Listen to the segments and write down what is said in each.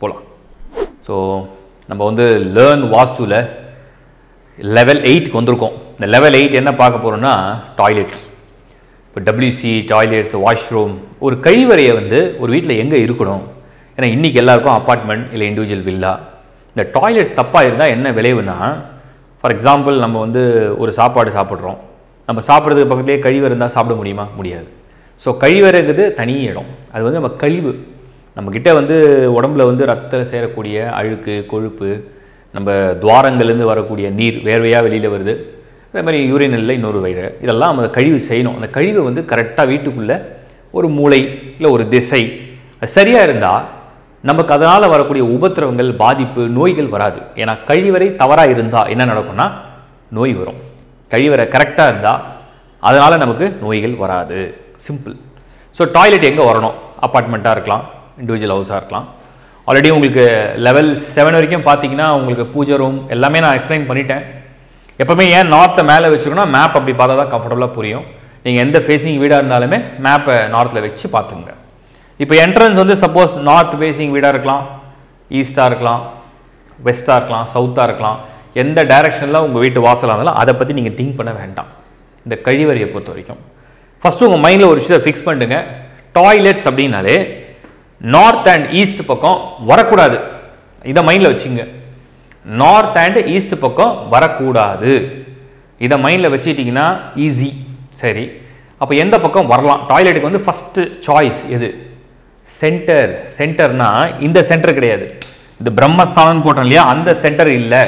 போகலாம். ஸோ நம்ம வந்து லேர்ன் வாஸ்துவில் லெவல் 8க்கு வந்திருக்கோம். இந்த லெவல் 8 என்ன பார்க்க போகிறோம்னா டாய்லெட்ஸ். இப்போ 𝗪்சி டாய்லெட்ஸ், வாஷ்ரூம், ஒரு கழிவறையை வந்து ஒரு வீட்டில் எங்கே இருக்கணும்? ஏன்னா இன்றைக்கி எல்லாருக்கும் அப்பார்ட்மெண்ட் இல்லை இண்டிவிஜுவல் வில்லா. இந்த டாய்லெட்ஸ் தப்பாக இருந்தால் என்ன விளைவுனா, ஃபார் எக்ஸாம்பிள் நம்ம வந்து ஒரு சாப்பாடு சாப்பிட்றோம், நம்ம சாப்பிட்றதுக்கு பக்கத்துலேயே கழிவறை இருந்தால் சாப்பிட முடியுமா? முடியாது. ஸோ கழிவறைங்கிறது தனி இடம். அது வந்து நம்ம கழிவு, நம்மக்கிட்ட வந்து உடம்புல வந்து ரத்தத்தில் சேரக்கூடிய அழுக்கு, கொழுப்பு, நம்ம துவாரங்கள்லேருந்து வரக்கூடிய நீர் வேர்வையாக வெளியில் வருது, அதே மாதிரி யூரினலில் இன்னொரு வயிறு, இதெல்லாம் நம்ம கழிவு செய்யணும். அந்த கழிவை வந்து கரெக்டாக வீட்டுக்குள்ளே ஒரு மூளை இல்லை ஒரு திசை அது சரியாக இருந்தால் நமக்கு அதனால் வரக்கூடிய உபத்திரவங்கள், பாதிப்பு, நோய்கள் வராது. ஏன்னா கழிவறை தவறாக இருந்தால் என்ன நடக்கும்னா நோய் வரும். கழிவறை கரெக்டாக இருந்தால் அதனால் நமக்கு நோய்கள் வராது. சிம்பிள். ஸோ டாய்லெட் எங்கே வரணும்? அப்பார்ட்மெண்ட்டாக இருக்கலாம், இண்டிவிஜுவல் ஹவுஸாக இருக்கலாம். ஆல்ரெடி உங்களுக்கு லெவல் 7 வரைக்கும் பார்த்தீங்கன்னா உங்களுக்கு பூஜை ரூம் எல்லாமே நான் எக்ஸ்பிளைன் பண்ணிட்டேன். எப்போவுமே ஏன் நார்த்தை மேலே வச்சுக்கணும்னா மேப் அப்படி பார்த்தா தான் கம்ஃபர்டபுளாக புரியும். நீங்கள் எந்த ஃபேஸிங் வீடாக இருந்தாலுமே மேப்பை நார்த்தில் வச்சு பார்த்துங்க. இப்போ என்ட்ரன்ஸ் வந்து சப்போஸ் நார்த் ஃபேஸிங் வீடாக இருக்கலாம், ஈஸ்ட்டாக இருக்கலாம், வெஸ்ட்டாக இருக்கலாம், சவுத்தாக இருக்கலாம். எந்த டைரெக்ஷனில் உங்கள் வீட்டு வாசலாக இருந்தாலும் அதை பற்றி நீங்கள் திங்க் பண்ண வேண்டாம். இந்த கழிவறையை பொறுத்த வரைக்கும் ஃபஸ்ட்டு உங்கள் மைண்டில் ஒரு விஷயத்தை ஃபிக்ஸ் பண்ணுங்க. டாய்லெட்ஸ் அப்படின்னாலே நார்த் அண்ட் ஈஸ்ட் பக்கம் வரக்கூடாது. இதை மைண்டில் வச்சுங்க. நார்த் அண்ட் ஈஸ்ட் பக்கம் வரக்கூடாது. இதை மைண்டில் வச்சுக்கிட்டிங்கன்னா ஈஸி. சரி, அப்போ எந்த பக்கம் வரலாம்? டாய்லெட்டுக்கு வந்து ஃபஸ்ட்டு சாய்ஸ் எது? சென்டர். சென்டர்னா இந்த சென்டர் கிடையாது, இந்த பிரம்மஸ்தானம் போட்டோம் இல்லையா, அந்த சென்டர் இல்லை.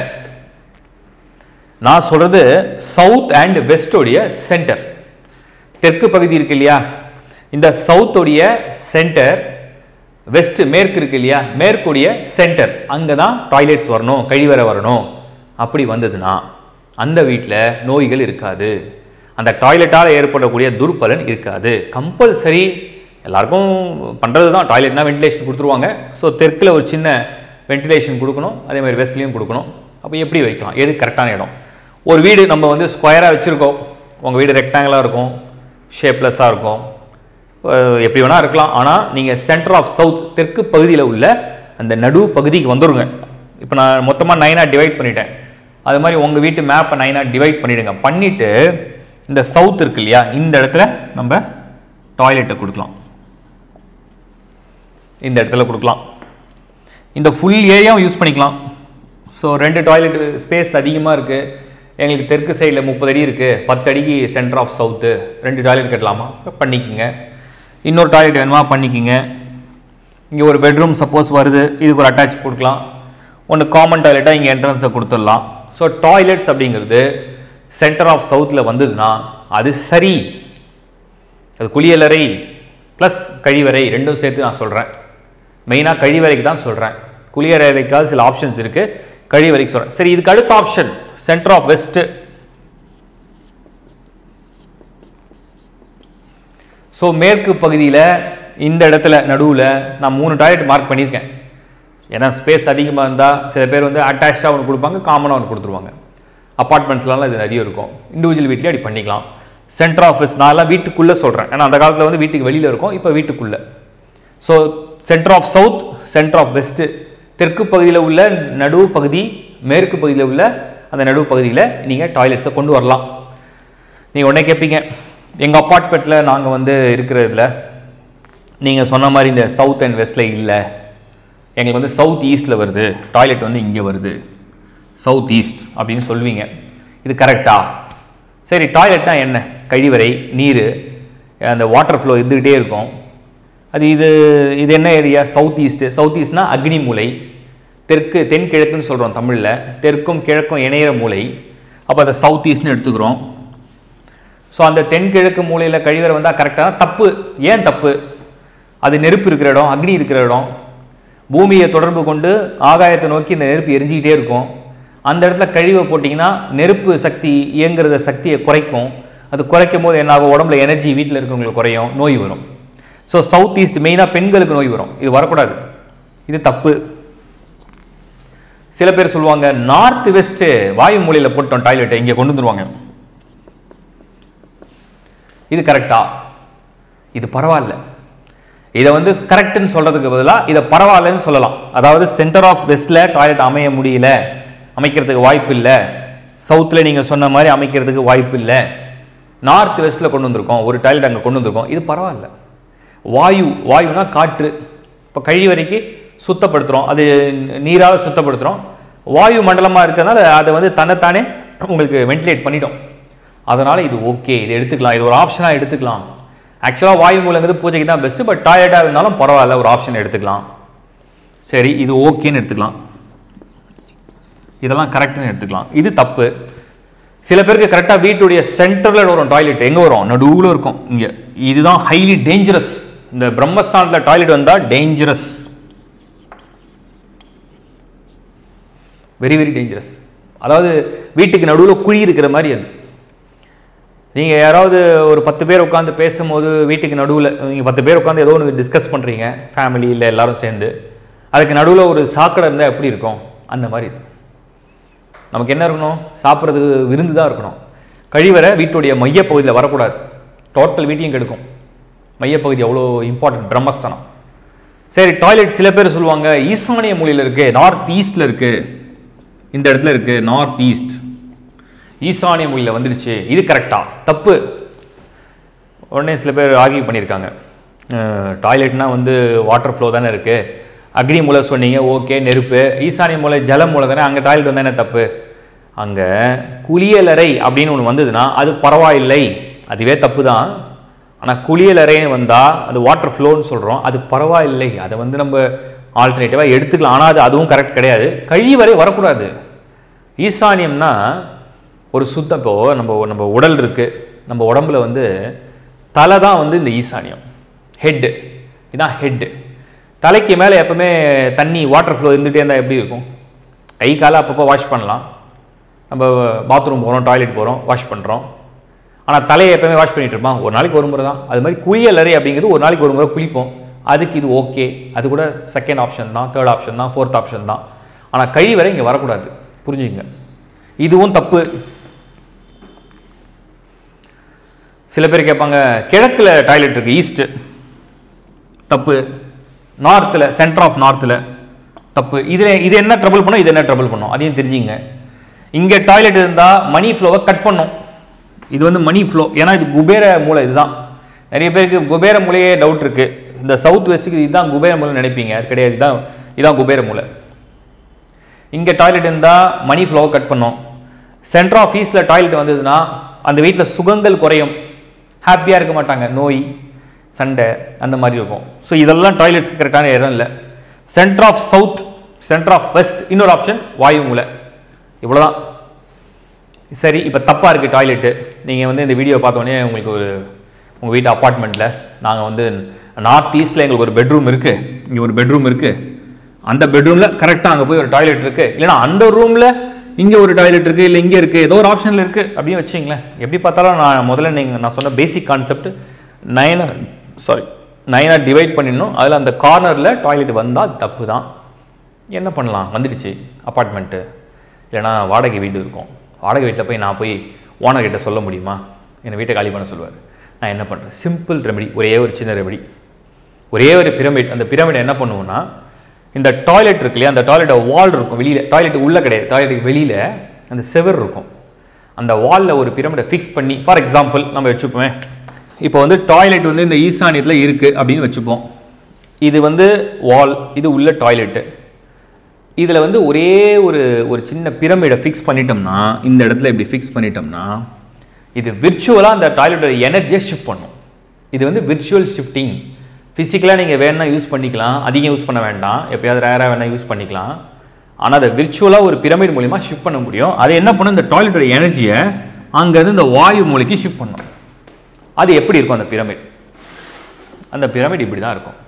நான் சொல்கிறது சவுத் அண்ட் வெஸ்டோடைய சென்டர். தெற்கு பகுதி இருக்கு இல்லையா, இந்த சவுத்தோடைய சென்டர், வெஸ்ட் மேற்கு இருக்கு இல்லையா, மேற்குடைய சென்டர், அங்கே தான் டாய்லெட்ஸ் வரணும், கழிவறை வரணும். அப்படி வந்ததுன்னா அந்த வீட்டில் நோய்கள் இருக்காது, அந்த டாய்லெட்டால் ஏற்படக்கூடிய துர்பலன் இருக்காது. கம்பல்சரி எல்லாருக்கும் பண்ணுறது தான். டாய்லெட்னா வென்டிலேஷன் கொடுத்துருவாங்க. ஸோ தெற்கில் ஒரு சின்ன வென்டிலேஷன் கொடுக்கணும், அதே மாதிரி வெஸ்ட்லேயும் கொடுக்கணும். அப்போ எப்படி வைக்கலாம்? எது கரெக்டான இடம்? ஒரு வீடு நம்ம வந்து ஸ்கொயராக வச்சுருக்கோம், உங்கள் வீடு ரெக்டாங்கிளாக இருக்கும், ஷேப்லெஸ்ஸாக இருக்கும், எப்படி வேணால் இருக்கலாம். ஆனால் நீங்கள் சென்டர் ஆஃப் சவுத் தெற்கு பகுதியில் உள்ள அந்த நடு பகுதிக்கு வந்துடுங்க. இப்போ நான் மொத்தமாக 9ஆக டிவைட் பண்ணிட்டேன். அது மாதிரி உங்கள் வீட்டு மேப்பை 9ஆக டிவைட் பண்ணிவிடுங்க. பண்ணிவிட்டு இந்த சவுத் இருக்கு இல்லையா, இந்த இடத்துல நம்ம டாய்லெட்டை கொடுக்கலாம். இந்த இடத்துல கொடுக்கலாம். இந்த ஃபுல் ஏரியாவும் யூஸ் பண்ணிக்கலாம். ஸோ 2 டாய்லெட் ஸ்பேஸ் அதிகமாக இருக்குது, எங்களுக்கு தெற்கு சைடில் 30 அடி இருக்குது, 10 அடிக்கு சென்டர் ஆஃப் சவுத்து, 2 டாய்லெட் கட்டலாமா? பண்ணிக்கோங்க. இன்னொரு டாய்லெட் வேணுமா? பண்ணிக்கோங்க. இங்கே ஒரு பெட்ரூம் சப்போஸ் வருது, இதுக்கு ஒரு அட்டாச் கொடுக்கலாம். ஒன்று காமன் டாய்லெட்டாக இங்கே என்ட்ரன்ஸை கொடுத்துடலாம். ஸோ டாய்லெட்ஸ் அப்படிங்கிறது சென்டர் ஆஃப் சவுத்தில் வந்ததுன்னா அது சரி. அது குளியலறை ப்ளஸ் கழிவறை ரெண்டும் சேர்த்து நான் சொல்கிறேன். மெயினாக கழிவறைக்கு தான் சொல்கிறேன். குளியலறைக்காக சில ஆப்ஷன்ஸ் இருக்குது, கழிவறைக்கு சொல்கிறேன். சரி, இதுக்கு அடுத்த option centre of west. So மேற்கு பகுதியில் இந்த இடத்துல நடுவில் நான் 3 டாய்லெட் மார்க் பண்ணியிருக்கேன். ஏன்னா ஸ்பேஸ் அதிகமாக இருந்தால் சில பேர் வந்து அட்டாச்சாக ஒன்று கொடுப்பாங்க, காமனாக ஒன்று கொடுத்துருவாங்க. அப்பார்ட்மெண்ட்ஸ்லாம் இது நிறைய இருக்கும். இண்டிவிஜுவல் வீட்லேயே அப்படி பண்ணிக்கலாம். சென்டர் ஆஃப் வெஸ்ட் நான் எல்லாம் வீட்டுக்குள்ளே சொல்கிறேன், ஏன்னா அந்த காலத்தில் வந்து வீட்டுக்கு வெளியில் இருக்கும், இப்போ வீட்டுக்குள்ளே. So centre of south, centre of west, தெற்கு பகுதியில் உள்ள நடுவு பகுதி, மேற்கு பகுதியில் உள்ள அந்த நடுவு பகுதியில் நீங்கள் டாய்லெட்ஸை கொண்டு வரலாம். நீங்கள் உடனே கேட்பீங்க, எங்கள் அப்பார்ட்மெண்ட்டில் நாங்கள் வந்து இருக்கிறதுல நீங்கள் சொன்ன மாதிரி இந்த சவுத் அண்ட் வெஸ்ட்டில் இல்லை, எங்களுக்கு வந்து சவுத் ஈஸ்ட்டில் வருது, டாய்லெட் வந்து இங்கே வருது, சவுத் ஈஸ்ட் அப்படின்னு சொல்லுவீங்க. இது கரெக்டா? சரி, டாய்லெட்னா என்ன? கழிவறை, நீர், அந்த வாட்டர் ஃப்ளோ இருந்துக்கிட்டே இருக்கும். அது இது என்ன ஏரியா? South east. சவுத் ஈஸ்ட்னா அக்னி மூலை, தெற்கு தென்கிழக்குன்னு சொல்கிறோம் தமிழில், தெற்கும் கிழக்கும் இணையிற மூலை. அப்போ அதை சவுத் ஈஸ்ட்னு எடுத்துக்கிறோம். ஸோ அந்த தென்கிழக்கு மூலையில் கழிவறை வந்தால் கரெக்டாக தப்பு. ஏன் தப்பு? அது நெருப்பு இருக்கிற இடம், அக்னி இருக்கிற இடம், பூமியை தொடர்பு கொண்டு ஆகாயத்தை நோக்கி இந்த நெருப்பு எரிஞ்சிக்கிட்டே இருக்கும். அந்த இடத்துல கழிவை போட்டிங்கன்னா நெருப்பு சக்தி இயங்குறத சக்தியை குறைக்கும். அது குறைக்கும் போது என்ன ஆகும்? உடம்புல எனர்ஜி வீட்டில் இருக்கிறவங்களுக்கு குறையும், நோய் வரும். ஸோ சவுத் ஈஸ்ட் மெயினாக பெண்களுக்கு நோய் வரும். இது வரக்கூடாது, இது தப்பு. சில பேர் சொல்லுவாங்க நார்த் வெஸ்ட் வாயு மூலையில் போட்டோம் டாய்லெட்டை இங்கே கொண்டு வந்துருவாங்க. இது கரெக்டா? இது பரவாயில்ல. இதை வந்து கரெக்ட்னு சொல்றதுக்கு பதிலாக இதை பரவாயில்லன்னு சொல்லலாம். அதாவது சென்டர் ஆஃப் வெஸ்ட்ல டாய்லெட் அமைய முடியல, அமைக்கிறதுக்கு வாய்ப்பு இல்லை. சவுத்தில் நீங்கள் சொன்ன மாதிரி அமைக்கிறதுக்கு வாய்ப்பு இல்லை. நார்த் வெஸ்ட்டில் கொண்டு வந்திருக்கோம், ஒரு டாய்லெட் அங்கே கொண்டு வந்திருக்கோம், இது பரவாயில்ல. வாயுனா காற்று. இப்போ கழிவறைக்கு சுத்தப்படுத்துகிறோம், அது நீரால் சுத்தப்படுத்துகிறோம். வாயு மண்டலமாக இருக்கிறதுனால அதை வந்து தன்னைத்தானே உங்களுக்கு வென்டிலேட் பண்ணிட்டோம். அதனால் இது ஓகே, இது எடுத்துக்கலாம், இது ஒரு ஆப்ஷனாக எடுத்துக்கலாம். ஆக்சுவலாக வாயு மூலங்கிறது பூஜைக்கு தான் பெஸ்ட்டு, பட் டாய்லெட்டாக இருந்தாலும் பரவாயில்ல, ஒரு ஆப்ஷன் எடுத்துக்கலாம். சரி, இது ஓகேன்னு எடுத்துக்கலாம், இதெல்லாம் கரெக்டுன்னு எடுத்துக்கலாம். இது தப்பு. சில பேருக்கு கரெக்டாக வீட்டுடைய சென்டரில் வரும் டாய்லெட். எங்கே வரும்? நடுவில் இருக்கும். இங்கே இதுதான் ஹைலி டேஞ்சரஸ். இந்த பிரம்மஸ்தானத்தில் டாய்லெட் வந்தால் டேஞ்சரஸ், வெரி வெரி டேஞ்சரஸ். அதாவது வீட்டுக்கு நடுவில் குழி இருக்கிற மாதிரி. அது நீங்கள் யாராவது ஒரு 10 பேர் உட்காந்து பேசும்போது வீட்டுக்கு நடுவில் நீங்கள் 10 பேர் உட்காந்து ஏதோ ஒன்று டிஸ்கஸ் பண்ணுறீங்க, ஃபேமிலி இல்லை எல்லாரும் சேர்ந்து, அதுக்கு நடுவில் ஒரு சாக்கடை இருந்தால் எப்படி இருக்கும்? அந்த மாதிரி இது. நமக்கு என்ன இருக்கணும்? சாப்பிட்றதுக்கு விருந்து தான் இருக்கணும். கழிவறை வீட்டுடைய மையப்பகுதியில் வரக்கூடாது, டோட்டல் வீட்டையும் கெடுக்கும். மையப்பகுதி அவ்வளோ இம்பார்ட்டன்ட், பிரம்மஸ்தானம். சரி, டாய்லெட் சில பேர் சொல்லுவாங்க ஈசானிய மூலையில் இருக்குது, நார்த் ஈஸ்டில் இருக்குது, இந்த இடத்துல இருக்குது நார்த் ஈஸ்ட், ஈசானிய மூலையில் வந்துடுச்சு, இது கரெக்டா? தப்பு. உடனே சில பேர் ஆர்கியூ பண்ணியிருக்காங்க, டாய்லெட்னா வந்து வாட்டர் ஃப்ளோ தானே இருக்குது, அக்னி மூலை சொன்னீங்க, ஓகே, நெருப்பு. ஈசானிய மூலை ஜலம் மூலை தானே, அங்கே டாய்லெட் வந்தால் என்ன தப்பு? அங்கே குளியலறை அப்படின்னு ஒன்று வந்ததுன்னா அது பரவாயில்லை, அதுவே தப்பு தான். ஆனால் குளியலறைன்னு வந்தால் அது வாட்டர் ஃப்ளோன்னு சொல்கிறோம், அது பரவாயில்லை, அதை வந்து நம்ம ஆல்டர்னேட்டிவாக எடுத்துக்கலாம். ஆனால் அதுவும் கரெக்ட் கிடையாது. கழிவறை வரக்கூடாது. ஈசானியம்னா ஒரு சுத்தம். இப்போது நம்ம உடல் இருக்குது, நம்ம உடம்புல வந்து தலை தான் வந்து இந்த ஈசானியம், ஹெட்டு, இதுதான் ஹெட்டு. தலைக்கு மேலே எப்பவுமே தண்ணி வாட்டர் ஃப்ளோ இருந்துகிட்டே இருந்தால் எப்படி இருக்கும்? கை காலை அப்பப்போ வாஷ் பண்ணலாம், நம்ம பாத்ரூம் போகிறோம், டாய்லெட் போகிறோம், வாஷ் பண்ணுறோம். ஆனால் தலையை எப்பவுமே வாஷ் பண்ணிட்டு இருப்போம், ஒரு நாளைக்கு ஒரு முறை தான். அது மாதிரி குளியலறை அப்படிங்கிறது ஒரு நாளைக்கு ஒரு முறை குளிப்போம், அதுக்கு இது ஓகே, அது கூட செகண்ட் ஆப்ஷன் தான், தேர்ட் ஆப்ஷன் தான், ஃபோர்த் ஆப்ஷன் தான். ஆனால் கழிவறை இங்கே வரக்கூடாது, புரிஞ்சுங்க. இதுவும் தப்பு. சில பேர் கேட்பாங்க கிழக்கில் டாய்லெட் இருக்குது, ஈஸ்ட்டு, தப்பு. நார்த்தில், சென்டர் ஆஃப் நார்த்தில், தப்பு. இது என்ன ட்ரபிள் பண்ணும், இது என்ன ட்ரபிள் பண்ணும், அதையும் தெரிஞ்சுங்க. இங்கே டாய்லெட் இருந்தால் மணி ஃப்ளோவை கட் பண்ணும். இது வந்து மணி ஃப்ளோ, ஏன்னா இது குபேர மூலை. இதுதான் நிறைய பேருக்கு குபேர மூலையே டவுட் இருக்குது. இந்த சவுத் வெஸ்ட்டுக்கு இதுதான் குபேர மூலை நினைப்பீங்க, அது கிடையாது. இதுதான் குபேர மூலை. இங்கே டாய்லெட் இருந்தால் மணி ஃப்ளோவை கட் பண்ணும். சென்டர் ஆஃப் ஈஸ்டில் டாய்லெட் வந்ததுன்னா அந்த வீட்டில் சுகங்கள் குறையும், ஹாப்பியாக இருக்க மாட்டாங்க, நோய் சண்டை அந்த மாதிரி இருக்கும். ஸோ இதெல்லாம் டாய்லெட்ஸ்க்கு கரெக்டான இடம் இல்லை. Centre of south, centre of west, இன்னொரு ஆப்ஷன் வாயு மூலை. இவ்வளோதான். சரி, இப்போ தப்பாக இருக்குது டாய்லெட்டு. நீங்கள் வந்து இந்த வீடியோ பார்த்தோன்னே உங்களுக்கு உங்கள் வீட்டு அப்பார்ட்மெண்ட்டில் நாங்கள் வந்து நார்த் ஈஸ்டில் எங்களுக்கு ஒரு பெட்ரூம் இருக்குது, இங்கே ஒரு பெட்ரூம் இருக்குது, அந்த பெட்ரூமில் கரெக்டாக அங்கே போய் ஒரு டாய்லெட் இருக்குது, இல்லைனா அந்த ரூமில் இங்கே ஒரு டாய்லெட் இருக்குது, இல்லை இங்கே இருக்குது, ஏதோ ஒரு ஆப்ஷனில் இருக்குது அப்படின்னு வச்சிங்களேன். எப்படி பார்த்தாலும் நான் சொன்ன பேசிக் கான்செப்ட் 9 டிவைட் பண்ணிடணும். அதில் அந்த கார்னரில் டாய்லெட் வந்தால் தப்பு தான். என்ன பண்ணலாம்? வந்துடுச்சு அப்பார்ட்மெண்ட்டு, இல்லைனா வாடகை வீடு இருக்கும். வாடகை வீட்டில் போய் நான் போய் ஓனர்கிட்ட சொல்ல முடியுமா? என்னை வீட்டை காலி பண்ண சொல்லுவார். நான் என்ன பண்ணுறேன்? சிம்பிள் ரெமெடி, ஒரே ஒரு சின்ன ரெமெடி, ஒரே ஒரு பிரமிட். அந்த பிரமிட் என்ன பண்ணுவோன்னா, இந்த டாய்லெட் இருக்கு இல்லையா, அந்த டாய்லெட்டை வால் இருக்கும் வெளியில், டாய்லெட்டுக்கு உள்ளே கிடையாது, டாய்லெட்டுக்கு வெளியில் அந்த செவர் இருக்கும். அந்த வாலில் ஒரு பிரமிடை ஃபிக்ஸ் பண்ணி, ஃபார் எக்ஸாம்பிள் நம்ம வச்சுப்போமே, இப்போ வந்து டாய்லெட் வந்து இந்த ஈசானியத்தில் இருக்குது அப்படின்னு வச்சுப்போம். இது வந்து வால், இது உள்ள டாய்லெட்டு. இதில் வந்து ஒரே ஒரு சின்ன பிரமிடை ஃபிக்ஸ் பண்ணிட்டோம்னா, இந்த இடத்துல இப்படி ஃபிக்ஸ் பண்ணிட்டோம்னா, இது விர்ச்சுவலாக அந்த டாய்லெட்டோட எனர்ஜியை ஷிஃப்ட் பண்ணும். இது வந்து விர்ச்சுவல் ஷிஃப்டிங். ஃபிசிக்கலாக நீங்கள் வேணால் யூஸ் பண்ணிக்கலாம், அதிகம் யூஸ் பண்ண வேண்டாம், எப்போயாவது ரேராக வேணால் யூஸ் பண்ணிக்கலாம். ஆனால் அதை விர்ச்சுவலாக ஒரு பிரமிட் மூலிமா ஷிஃப்ட் பண்ண முடியும். அது என்ன பண்ணும்? இந்த டாய்லெட்டோட எனர்ஜியை அங்கேருந்து இந்த வாயு மூலைக்கு ஷிஃப்ட் பண்ணும். அது எப்படி இருக்கும் அந்த பிரமிட்? அந்த பிரமிட் இப்படி தான் இருக்கும்.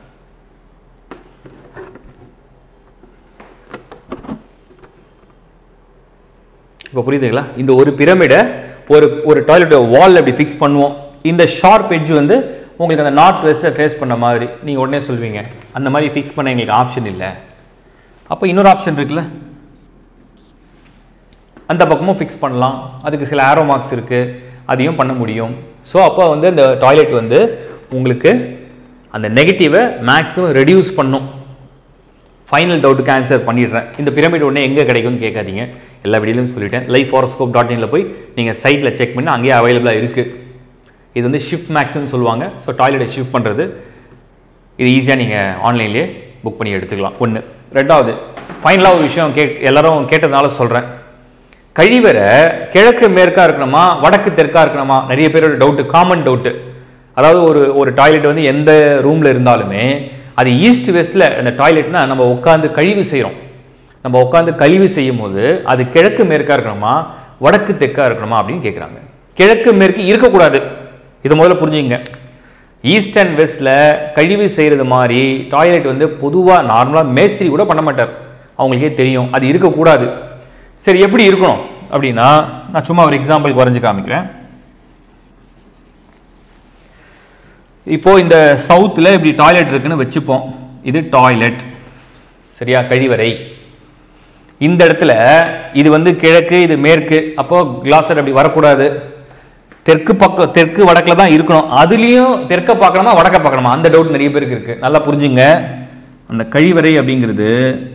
இப்போ புரியுதுங்களா? இந்த ஒரு பிரமிடை ஒரு டாய்லெட் வால் அப்படி ஃபிக்ஸ் பண்ணுவோம். இந்த ஷார்ப் எட்ஜ் வந்து உங்களுக்கு அந்த நார்த் வெஸ்ட்டை ஃபேஸ் பண்ண மாதிரி நீங்கள் உடனே சொல்வீங்க, அந்த மாதிரி ஃபிக்ஸ் பண்ண எங்களுக்கு ஆப்ஷன் இல்லை. அப்போ இன்னொரு ஆப்ஷன் இருக்குல்ல, அந்த பக்கமும் ஃபிக்ஸ் பண்ணலாம். அதுக்கு சில ஆரோ மார்க்ஸ் இருக்குது, அதையும் பண்ண முடியும். ஸோ அப்போ வந்து இந்த டாய்லெட் வந்து உங்களுக்கு அந்த நெகட்டிவை மேக்ஸிமம் ரெடியூஸ் பண்ணும். ஃபைனல் டவுட்டுக்கு ஆன்சர் பண்ணிடுறேன். இந்த பிரமிட் உடனே எங்கே கிடைக்கும்னு கேட்காதீங்க, எல்லா வீடியோலையும் சொல்லிட்டேன். லைஃப்ஹாரோஸ்கோப்.in போய் நீங்கள் சைட்டில் செக் பண்ணி அங்கேயே அவைலபிளாக இருக்குது. இது வந்து ஷிஃப்ட் மேக்ஸ்ன்னு சொல்லுவாங்க. ஸோ டாய்லெட்டை ஷிஃப்ட் பண்ணுறது இது ஈஸியாக நீங்கள் ஆன்லைன்லேயே புக் பண்ணி எடுத்துக்கலாம். ஒன்று. ரெண்டாவது, ஃபைனலாக ஒரு விஷயம் எல்லாரும் கேட்டதுனால சொல்கிறேன். கழிவறை கிழக்கு மேற்காக இருக்கணுமா வடக்கு தெற்காக இருக்கணுமா? நிறைய பேரோட டவுட்டு, காமன் டவுட்டு. அதாவது ஒரு டாய்லெட் வந்து எந்த ரூமில் இருந்தாலுமே அது ஈஸ்ட் வெஸ்ட்டில் அந்த டாய்லெட்னா நம்ம உட்காந்து கழிவு செய்கிறோம். நம்ம உட்காந்து கழிவு செய்யும் போது அது கிழக்கு மேற்காக இருக்கணுமா வடக்கு தெற்காக இருக்கணுமா அப்படின்னு கேட்குறாங்க. கிழக்கு மேற்கு இருக்கக்கூடாது. இதை முதல்ல புரிஞ்சுங்க. ஈஸ்ட் அண்ட் வெஸ்ட்டில் கழிவு செய்கிறது மாதிரி டாய்லெட் வந்து பொதுவாக நார்மலாக மேஸ்திரி கூட பண்ண மாட்டார், அவங்களுக்கே தெரியும். அது இருக்கக்கூடாது. சரி, எப்படி இருக்கணும் அப்படின்னா நான் சும்மா ஒரு எக்ஸாம்பிளுக்கு வரைஞ்சி காமிக்கிறேன். இப்போது இந்த சவுத்தில் இப்படி டாய்லெட் இருக்குன்னு வச்சுப்போம். இது டாய்லெட், சரியா, கழிவறை. இந்த இடத்துல இது வந்து கிழக்கு, இது மேற்கு. அப்போது கிளாஸர் அப்படி வரக்கூடாது. தெற்கு பக்கம், தெற்கு வடக்கில் தான் இருக்கணும். அதுலேயும் தெற்க பார்க்கணுமா வடக்க பார்க்கணுமா, அந்த டவுட் நிறைய பேருக்கு இருக்குது. நல்லா புரிஞ்சுங்க. அந்த கழிவறை அப்படிங்கிறது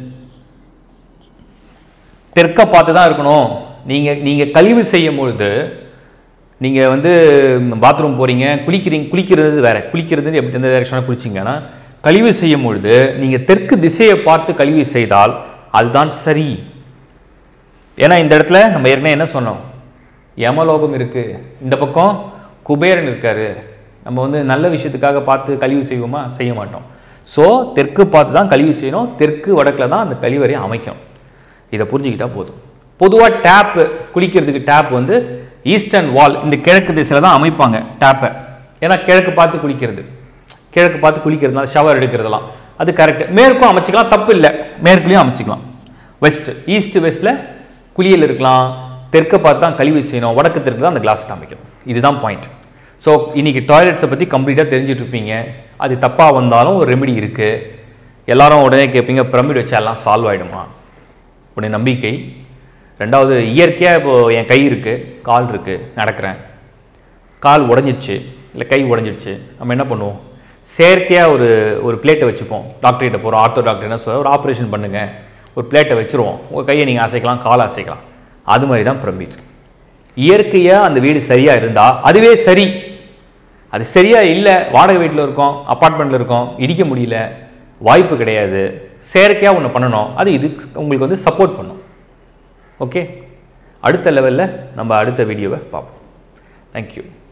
தெற்க பார்த்து தான் இருக்கணும். நீங்கள் கழிவு செய்யும் பொழுது நீங்கள் வந்து பாத்ரூம் போகிறீங்க, குளிக்கிறது வேறு. குளிக்கிறது எப்படி எந்த டைரக்ஷனாக குளிச்சிங்கன்னா, கழிவு செய்யும் பொழுது நீங்கள் தெற்கு திசையை பார்த்து கழிவு செய்தால் அதுதான் சரி. ஏன்னா இந்த இடத்துல நம்ம ஏற்கனவே என்ன சொன்னோம், யமலோகம் இருக்குது, இந்த பக்கம் குபேரன் இருக்கார். நம்ம வந்து நல்ல விஷயத்துக்காக பார்த்து கழிவு செய்வோமா? செய்ய மாட்டோம். ஸோ தெற்கு பார்த்து தான் கழிவு செய்யணும். தெற்கு வடக்கில் தான் அந்த கழிவறையை அமைக்கணும். இதை புரிஞ்சுக்கிட்டால் போதும். பொதுவாக டேப்பு, குளிக்கிறதுக்கு டேப் வந்து ஈஸ்டர்ன் வால், இந்த கிழக்கு திசையில் தான் அமைப்பாங்க டேப்பை. ஏன்னா கிழக்கு பார்த்து குளிக்கிறது, கிழக்கு பார்த்து குளிக்கிறதுனால ஷவர் எடுக்கிறதுலாம் அது கரெக்டு. மேற்கும் அமைச்சிக்கலாம், தப்பு இல்லை. மேற்குலையும் அமைச்சிக்கலாம். வெஸ்ட்டு, ஈஸ்ட் வெஸ்ட்டில் குளியல் இருக்கலாம். தெற்க பார்த்து தான் கழிவு செய்யணும், வடக்கு தெற்கு தான் அந்த கிளாஸ் அமைக்கணும். இதுதான் பாயிண்ட். ஸோ இன்றைக்கி டாய்லெட்ஸை பற்றி கம்ப்ளீட்டாக தெரிஞ்சுட்டு இருப்பீங்க. அது தப்பாக வந்தாலும் ஒரு ரெமெடி இருக்குது. எல்லாரும் உடனே கேட்பீங்க, பிரமிட் வச்சா எல்லாம் சால்வ் ஆகிடுமா? உடனே நம்பிக்கை. ரெண்டாவது, இயற்கையாக இப்போது என் கை இருக்குது, கால் இருக்குது, நடக்கிறேன், கால் உடஞ்சிடுச்சு இல்லை கை உடஞ்சிடுச்சு, நம்ம என்ன பண்ணுவோம்? செயற்கையாக ஒரு பிளேட்டை வச்சுப்போம். டாக்டர்கிட்ட போகிறோம், ஆர்த்தோ டாக்டர் என்ன சொல்ல, ஒரு ஆப்ரேஷன் பண்ணுங்கள், ஒரு பிளேட்டை வச்சுருவோம். உங்கள் கையை நீங்கள் அசைக்கலாம், காலை அசைக்கலாம். அது மாதிரி தான் பிரமிட். இயற்கையாக அந்த வீடு சரியாக இருந்தால் அதுவே சரி. அது சரியாக இல்லை, வாடகை வீட்டில் இருக்கோம், அப்பார்ட்மெண்ட்டில் இருக்கோம், இடிக்க முடியல, வாய்ப்பு கிடையாது, செயற்கையாக ஒன்று பண்ணணும், அது இது உங்களுக்கு வந்து சப்போர்ட் பண்ணும். ஓகே, அடுத்த லெவலில் நம்ம அடுத்த வீடியோவை பார்ப்போம். தேங்க்யூ.